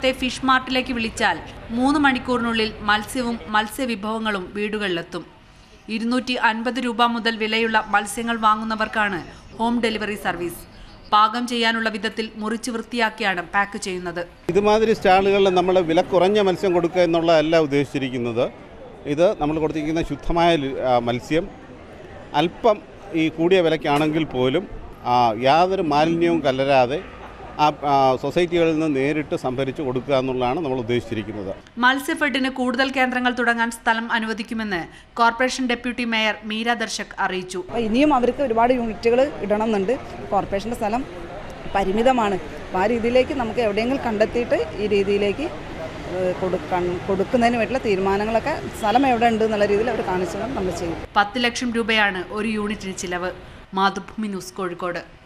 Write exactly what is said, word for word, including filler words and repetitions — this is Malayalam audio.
ഫിഷ് മാർട്ടിലേക്ക് വിളിച്ചാൽ മൂന്ന് മണിക്കൂറിനുള്ളിൽ മത്സ്യവും മത്സ്യവിഭവങ്ങളും വീടുകളിലെത്തും. ഇരുന്നൂറ്റി അൻപത് രൂപ മുതൽ വിലയുള്ള മത്സ്യങ്ങൾ വാങ്ങുന്നവർക്കാണ് ഹോം ഡെലിവറി സർവീസ്. പാകം ചെയ്യാനുള്ള വിധത്തിൽ മുറിച്ച് വൃത്തിയാക്കിയാണ് പാക്ക് ചെയ്യുന്നത്. ഇതുമാതിരി സ്റ്റാളുകളിൽ നമ്മൾ വില കുറഞ്ഞ മത്സ്യം കൊടുക്കുക എന്നുള്ളതല്ല ഉദ്ദേശിച്ചിരിക്കുന്നത്. ഇത് നമ്മൾ കൊടുത്തിരിക്കുന്ന ശുദ്ധമായ മത്സ്യം അല്പം ഈ കൂടിയ വിലയ്ക്കാണെങ്കിൽ പോലും യാതൊരു മാലിന്യവും കലരാതെ ആ സൊസൈറ്റികളിൽ നിന്ന് നേരിട്ട് സംഭരിച്ച് കൊടുക്കുക എന്നുള്ളതാണ് നമ്മൾ ഉദ്ദേശിച്ചിരിക്കുന്നത്. മത്സ്യഫെഡിന് കൂടുതൽ കേന്ദ്രങ്ങൾ തുടങ്ങാൻ സ്ഥലം അനുവദിക്കുമെന്ന് corporation deputy mayor Meera Darshak അറിയിച്ചു. ഇനിയും അവർക്ക് ഒരുപാട് യൂണിറ്റുകൾ ഇടണമെന്നുണ്ട്. കോർപ്പറേഷൻ്റെ സ്ഥലം പരിമിതമാണ്. ആ രീതിയിലേക്ക് നമുക്ക് എവിടെയെങ്കിലും കണ്ടെത്തിയിട്ട് ഈ രീതിയിലേക്ക് കൊടുക്കാൻ കൊടുക്കുന്നതിന് വേണ്ടിയുള്ള തീരുമാനങ്ങളൊക്കെ സ്ഥലം എവിടെ ഉണ്ട് എന്നുള്ള രീതിയിൽ അവർ കാണിച്ചാൽ നമ്മൾ ചെയ്യും. പത്ത് ലക്ഷം രൂപയാണ് ഒരു യൂണിറ്റിന് ചിലവ്. മാതൃഭൂമി ന്യൂസ്, കോഴിക്കോട്.